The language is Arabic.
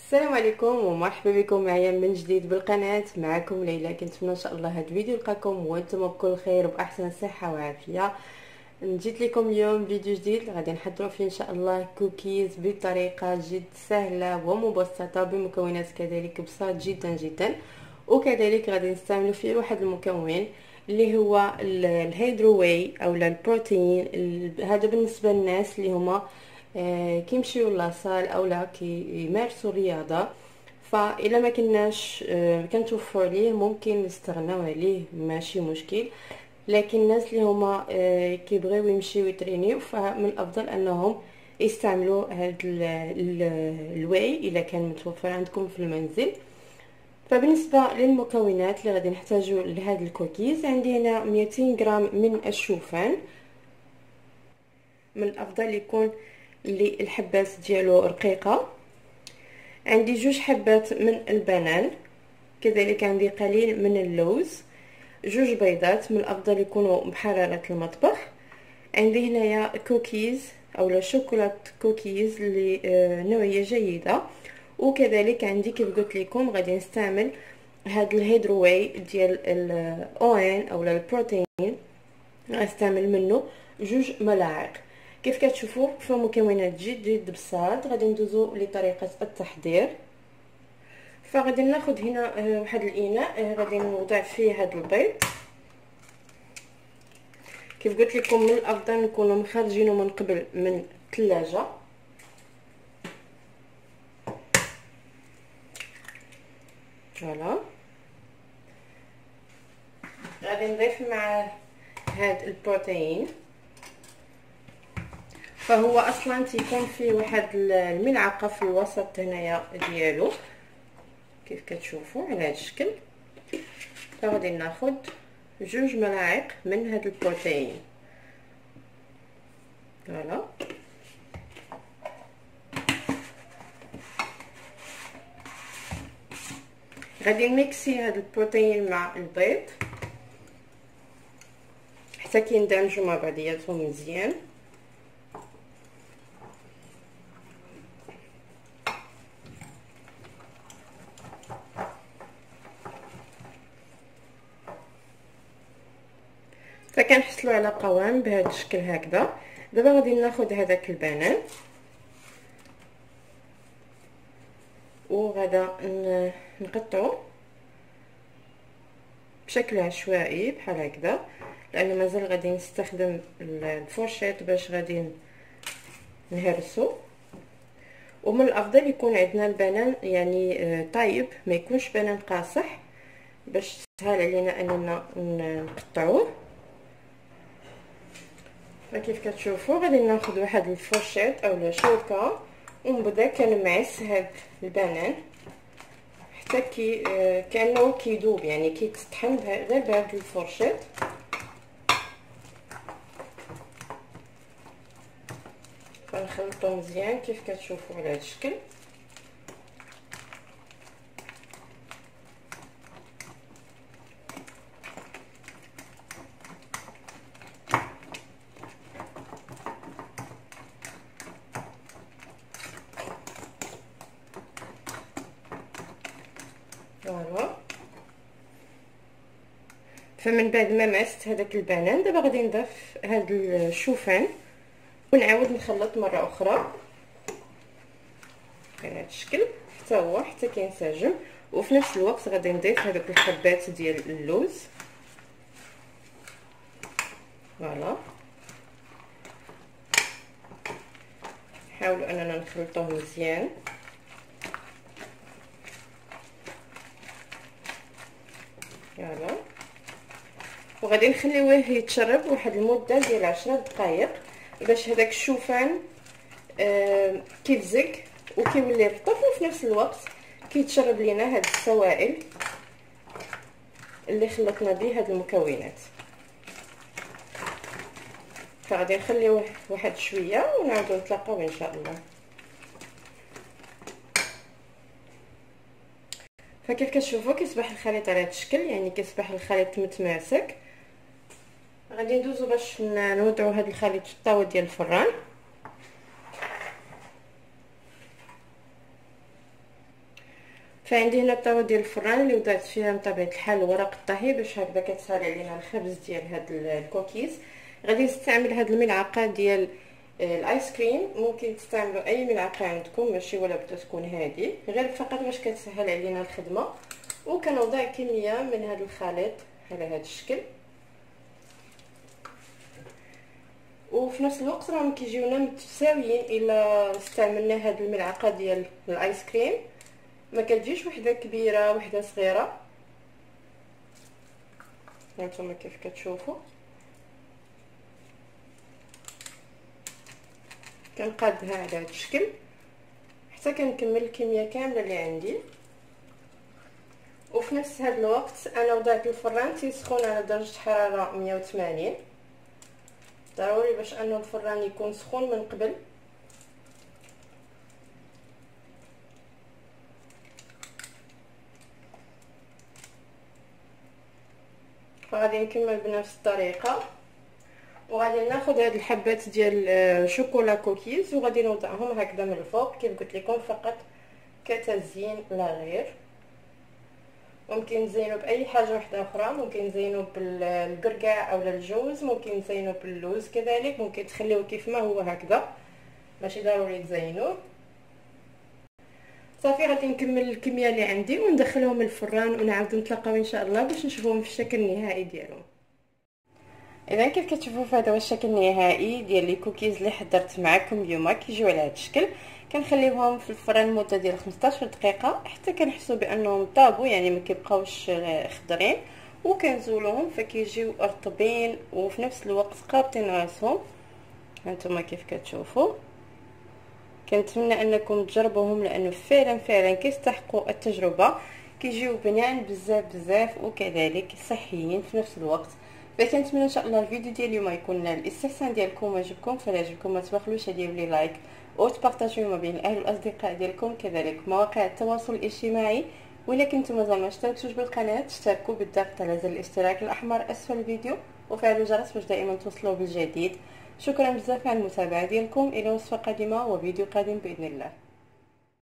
السلام عليكم ومرحبا بكم معايا من جديد بالقناه. معكم ليلى. كنتمنى ان شاء الله هذا الفيديو يلقاكم وانتم بكل خير وباحسن صحه وعافيه. جيت لكم اليوم فيديو جديد غادي نحضروا فيه ان شاء الله كوكيز بطريقه جد سهله ومبسطه بمكونات كذلك بسيط جدا جدا، وكذلك غادي نستعملوا فيه واحد المكون اللي هو الهيدرو واي او البروتين. هذا بالنسبه للناس اللي هما كيمشيو لاصال او لا كيمارسوا الرياضه، فإلا ما كناش كنتوفر ليه ممكن نستغناو عليه ماشي مشكل. لكن الناس اللي هما كيبغيو يمشيو يترينيو فمن الافضل انهم يستعملوا هاد الواي الا كان متوفر عندكم في المنزل. فبالنسبه للمكونات اللي غادي نحتاجو لهاد الكوكيز، عندي هنا 200 غرام من الشوفان. من الافضل يكون اللي الحبات ديالو رقيقه. عندي 2 حبات من البنان، كذلك عندي قليل من اللوز، 2 بيضات من الافضل يكونوا بحراره المطبخ. عندي هنايا كوكيز او لا شوكولات كوكيز اللي نوعيه جيده، وكذلك عندي كيف قلت لكم غادي نستعمل هاد الهيدرو واي ديال الاوين او البروتين، غنستعمل منه 2 ملاعق. كيف كتشوفوا فمكونات جد بساط. غادي ندوزو لطريقه التحضير. فغادي ناخذ هنا واحد الاناء غادي نوضع فيه هاد البيض. كيف قلت لكم من الافضل نكونوا مخرجينه من قبل من الثلاجه. فوالا غادي نضيف مع هاد البروتين، فهو اصلا تيكون فيه واحد الملعقه في الوسط هنايا ديالو كيف كتشوفوا على هذا الشكل. فغادي ناخذ 2 ملاعق من هاد البروتين. فوالا غادي نميكسي هاد البروتين مع البيض حتى كيندمجوا مع بعضياتهم مزيان. فكنحصلوا على قوام بهذا الشكل هكذا. دابا غادي ناخذ هذاك البنان وغادا نقطعو بشكل عشوائي بحال هكذا، لان مازال غادي نستخدم الفورشيط باش غادي نهرسو. ومن الافضل يكون عندنا البنان يعني طايب، ما يكونش بنان قاصح باش تسهل علينا اننا نقطعوه. فكيف كتشوفوا غادي ناخذ واحد الفورشيط او شوكه ونبدا كنمعس هاد البنان حتى كانه كيذوب، يعني كيتطحن غير بهاد الفورشيط. فنخلطو مزيان كيف كتشوفوا على هاد الشكل. فوالا فمن بعد ما معست هذاك البنان دابا غادي نضيف هاد الشوفان ونعاود نخلط مره اخرى على هذا الشكل حتى كينسجم. وفي نفس الوقت غادي نضيف هذوك الحبات ديال اللوز. فوالا نحاولوا اننا نخلطوه مزيان. يلا وغادي نخليوه يتشرب واحد المده ديال 10 دقائق باش هذاك الشوفان كيتزق وكيولي رطب، وفي نفس الوقت كيتشرب لينا هاد السوائل اللي خلطنا به هاد المكونات. فغادي نخليوه واحد شويه ونعاودو نتلاقاو ان شاء الله. فكيف كتشوفوا كيصبح الخليط على هذا الشكل، يعني كيصبح الخليط متماسك. غادي ندوزو باش نوضعوا هذا الخليط في الطاوه ديال الفران. فعندي هنا الطاوه ديال الفران اللي وضعت فيها بطبيعه الحال ورق الطهي باش هكذا كتسهل علينا الخبز ديال هاد الكوكيز. غادي نستعمل هاد الملعقه ديال الايس كريم، ممكن تستعملوا اي ملعقه عندكم، ماشي ولا بدا تكون هذه، غير فقط باش كتسهل علينا الخدمه. وكنوضع كميه من هذا الخليط على هذا الشكل، وفي نفس الوقت راهم كيجيونا متساويين الا استعملنا هذه الملعقه ديال الايس كريم، ما كتجيش وحده كبيره وحده صغيره. هانتوما كيف كتشوفوا كنقادها على هذا الشكل حتى كنكمل الكميه كامله اللي عندي. وفي نفس هذا الوقت انا وضعت الفران تيسخن على درجه حراره 180، ضروري باش انه الفران يكون سخون من قبل. فغادي نكمل بنفس الطريقه، وغادي ناخذ هاد الحبات ديال شوكولا كوكيز وغادي نوضعهم هكذا من الفوق كيف قلت لكم، فقط كتزيين لا غير. ممكن نزينو باي حاجه واحده اخرى، ممكن نزينو بالقرقاع او الجوز، ممكن نزينو باللوز كذلك، ممكن تخليوه كيف ما هو هكذا، ماشي ضروري تزينوه. صافي غادي نكمل الكميه اللي عندي وندخلهم الفران ونعاودو نتلاقاو ان شاء الله باش نشوفوهم في الشكل النهائي ديالهم. اذا كيف كتشوفوا فهذا هو الشكل النهائي ديال لي كوكيز اللي حضرت معكم اليوم. كيجيو على هذا الشكل، كنخليوهم في الفران مده ديال 15 دقيقه حتى كنحسوا بانهم طابوا، يعني ما كيبقاوش خضرين، وكنزولوهم فكيجيو رطبين وفي نفس الوقت قابطين راسهم. هانتوما كيف كتشوفوا. كنتمنى انكم تجربوهم لانه فعلا كيستحقوا التجربه، كيجيو بنان بزاف وكذلك صحيين في نفس الوقت. فكنتمنى ان شاء الله الفيديو ديال اليوم يكون نال الاستحسان ديالكم وعجبكم. فلا عجبكم ما تبخلوش ديروا لي لايك وتبارطاجيو ما بين الاهل والاصدقاء ديالكم، كذلك مواقع التواصل الاجتماعي. وإلا كنتم مازال ما اشتركتوش بالقناه اشتركوا بالضغط على زر الاشتراك الاحمر اسفل الفيديو وفعلوا الجرس باش دائما توصلوا بالجديد. شكرا بزاف على المتابعه ديالكم، الى وصفه قادمه وفيديو قادم باذن الله.